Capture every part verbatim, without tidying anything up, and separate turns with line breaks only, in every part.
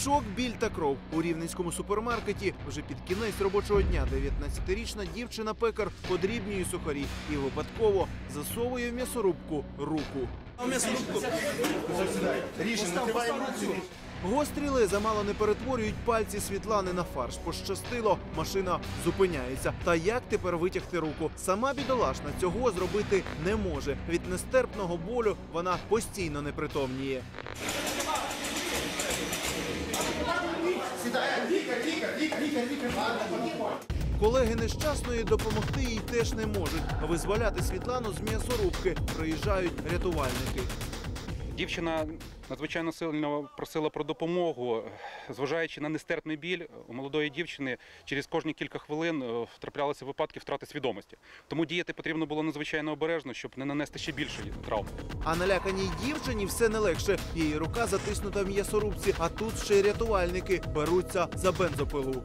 Шок, біль та кров. У рівненському супермаркеті вже під кінець робочого дня дев'ятнадцятирічна дівчина-пекар подрібнює сухарі і випадково засовує в м'ясорубку руку. Гострі леза мало не перетворюють пальці Світлани на фарш. Пощастило, машина зупиняється. Та як тепер витягти руку? Сама бідолашна цього зробити не може. Від нестерпного болю вона постійно непритомніє. Колеги нещасної допомогти їй теж не можуть. Визволяти Світлану з м'ясорубки приїжджають рятувальники.
Дівчина надзвичайно сильно просила про допомогу. Зважаючи на нестерпний біль, у молодої дівчини через кожні кілька хвилин втраплялися випадки втрати свідомості. Тому діяти потрібно було надзвичайно обережно, щоб не нанести ще більшої травми.
А наляканій дівчині все не легше. Її рука затиснута в м'ясорубці, а тут ще й рятувальники беруться за бензопилу.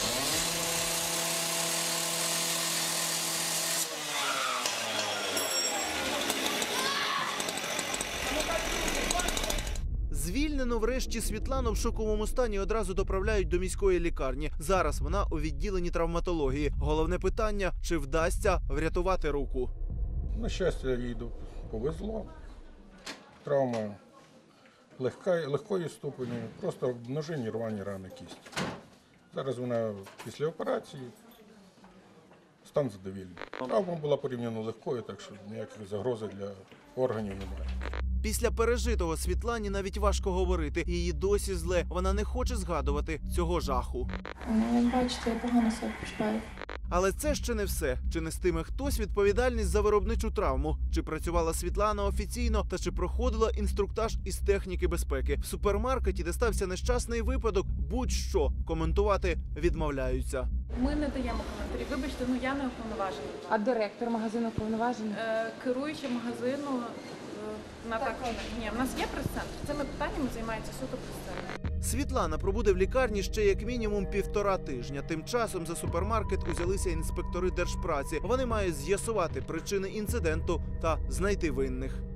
Звільнену врешті Світлану в шоковому стані одразу доправляють до міської лікарні. Зараз вона у відділенні травматології. Головне питання – чи вдасться врятувати руку.
На щастя, їй повезло. Травма легка, легкої ступені, просто множинні рвані рани кісті. Зараз вона після операції, стан задовільний. Травма була порівняно легкою, так що ніяких загрози для органів немає.
Після пережитого Світлані навіть важко говорити. Її досі зле. Вона не хоче згадувати цього жаху.
Як бачите, я погано себе почуваю.
Але це ще не все. Чи нестиме хтось відповідальність за виробничу травму? Чи працювала Світлана офіційно? Та чи проходила інструктаж із техніки безпеки? В супермаркеті, де стався нещасний випадок, будь-що коментувати відмовляються.
Ми не даємо коментарі. Вибачте, ну я не уповноважена.
А директор магазину уповноважений?
Е, керуючи магазину, е, на так, ні, в нас є прес-центр. Цими питаннями займається суто прес-центр.
Світлана пробуде в лікарні ще як мінімум півтора тижня. Тим часом за супермаркет узялися інспектори держпраці. Вони мають з'ясувати причини інциденту та знайти винних.